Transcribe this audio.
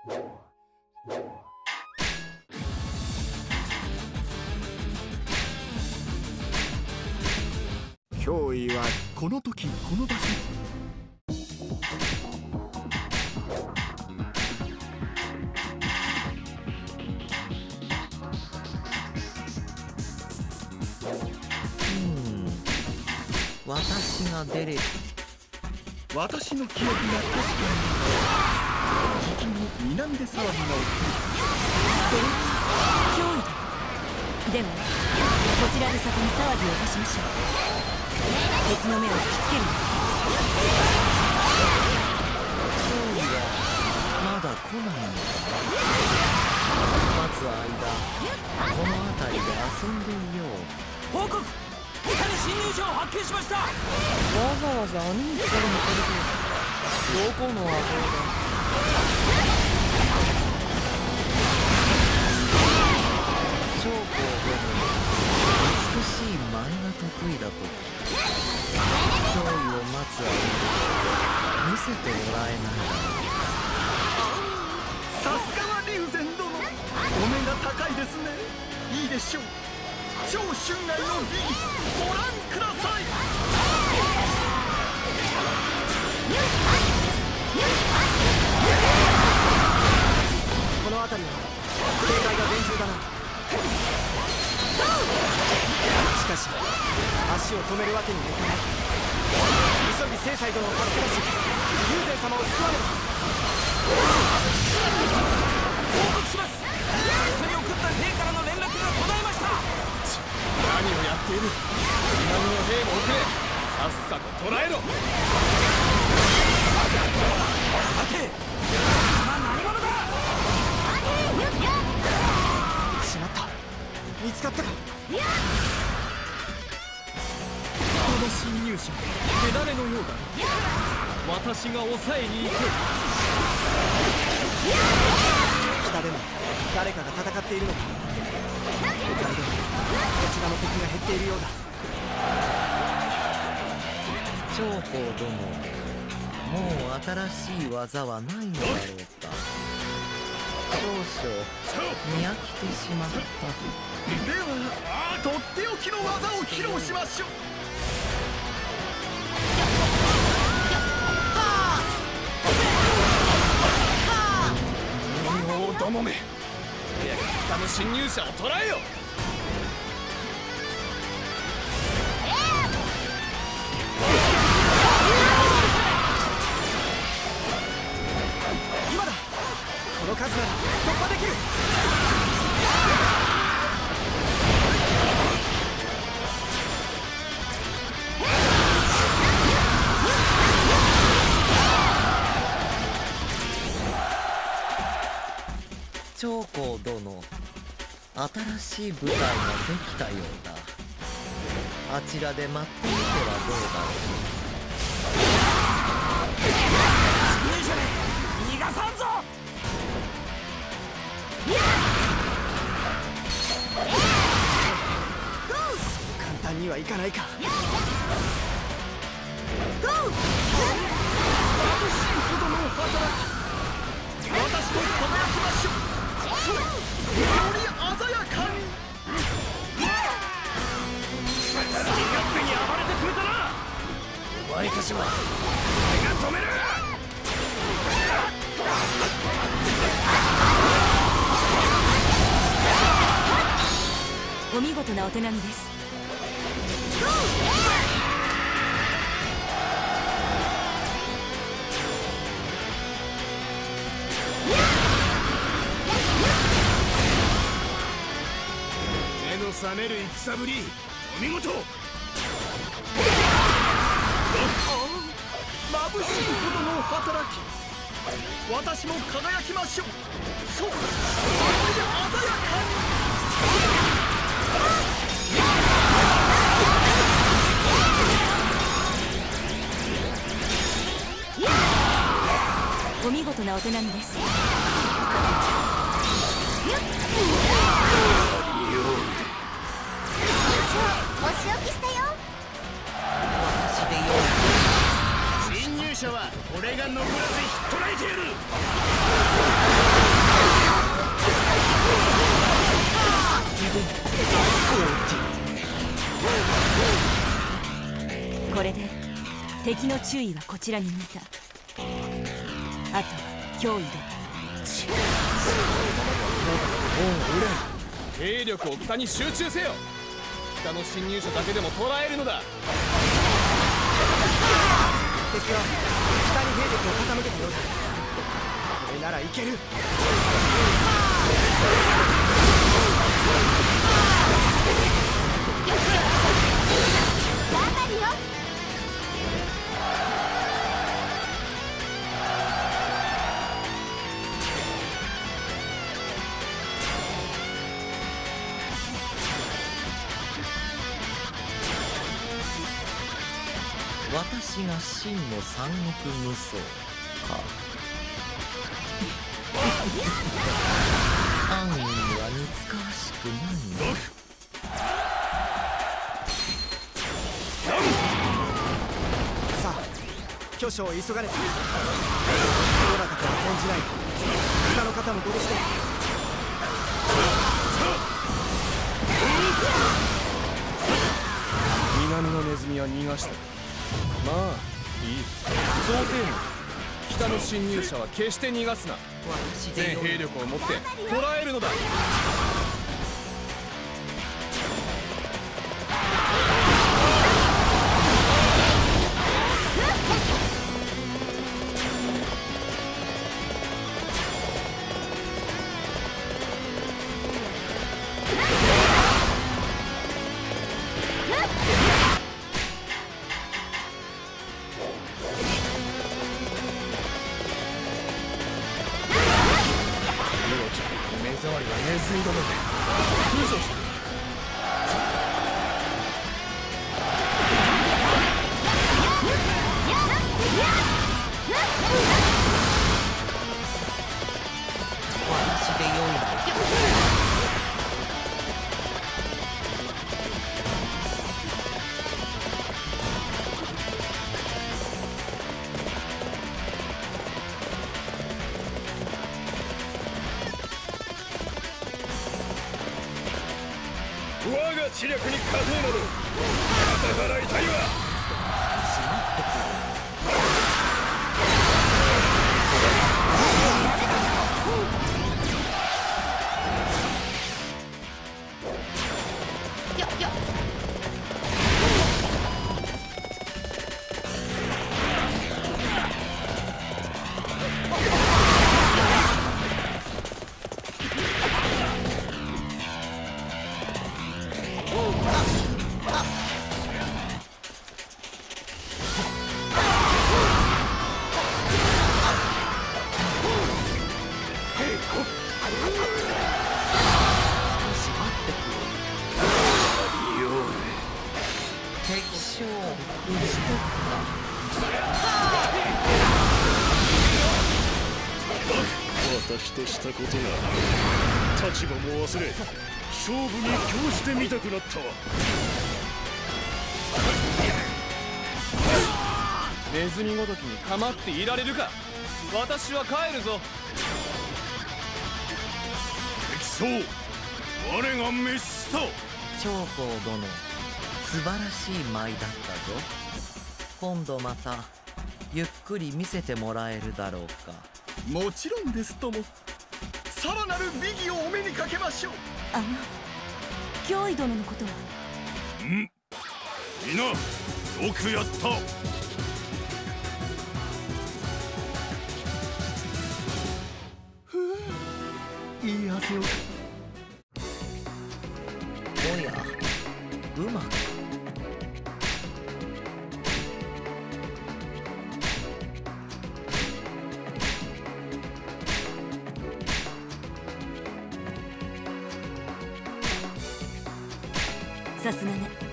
脅威はこの時この場所。 私が出れる。 私の記憶が確かに時に南で騒ぎが起きる。 脅威だ。ではこちらで先に騒ぎを起こしましょう。敵の目を引きつける。 脅威はまだ来ないのか。待つ間この辺りで遊んでいよう。 報告、北に侵入者を発見しました。 わざわざ兄に来るのかどこのアホだ。将校殿、美しい舞が得意だと脅威を待つ間見せてもらえないだろう。 さすがは龍禅殿、お目が高いですね。いいでしょう。超春外の美技ご覧ください。 この辺りは警戒が厳重だな。しかし足を止めるわけにはいかない。急ぎ正妻殿を助け出し龍禅様を救わねば。報告します。人に送った兵からの連絡が途絶えました。 何をやっている。南の兵も送れ。さっさと捕らえろ。 待て、何者だ。しまった、見つかったか。 この侵入者手だれのようだ。私が抑えに行く。 北でも誰かが戦っているのか。他でもこちらの敵が減っているようだ。 将校殿、もう新しい技はないのだろうか。少々見飽きてしまった。 ではとっておきの技を披露しましょう。どもめ、北の侵入者を捕らえよ。 今だ。この数なら突破できる。 将校殿、新しい部隊ができたようだ。あちらで待ってみてはどうだろう。 侵入者め、逃がさんぞ。簡単にはいかないか。眩しいほどの働き、私も輝きましょう。そう、より鮮やかに。好き勝手に暴れてくれたな。お前たちは俺が止める。 お見事なお手並みです。 目の覚める戦ぶり、お見事。眩しいほどの働き、私も輝きましょう。そう、これで鮮やかに。 お見事なお手並みです。 お仕置きしたよ。 私でよ侵入者は俺が残らず引っ捕らえてやる。 これで敵の注意はこちらに向いた。あとは脅威だ。 兵力を北に集中せよ。北の侵入者だけでも捕らえるのだ。 敵は北に兵力を傾けてよい。これならいける。 頑張るよ。 私が真の三国無双か。安易には似つかわしくないな。 さあ巨匠を急がれてどなたかは存じない。北の方もどうして南のネズミは逃がした。まあいい。想定内。北の侵入者は決して逃がすな。全兵力を持って捕らえるのだ。 我が知略に勝とうなど肩払いたいわ。私としたことが立場も忘れ勝負に興じてみたくなったわ。 ネズミごときに構っていられるか。私は帰るぞ。 敵将我が滅した。 長江殿、素晴らしい舞だったぞ。今度またゆっくり見せてもらえるだろうか。 もちろんですとも。さらなる美技をお目にかけましょう。 脅威殿のことは。 みんなよくやった。いい汗を。 おや、うまく。 さすがね。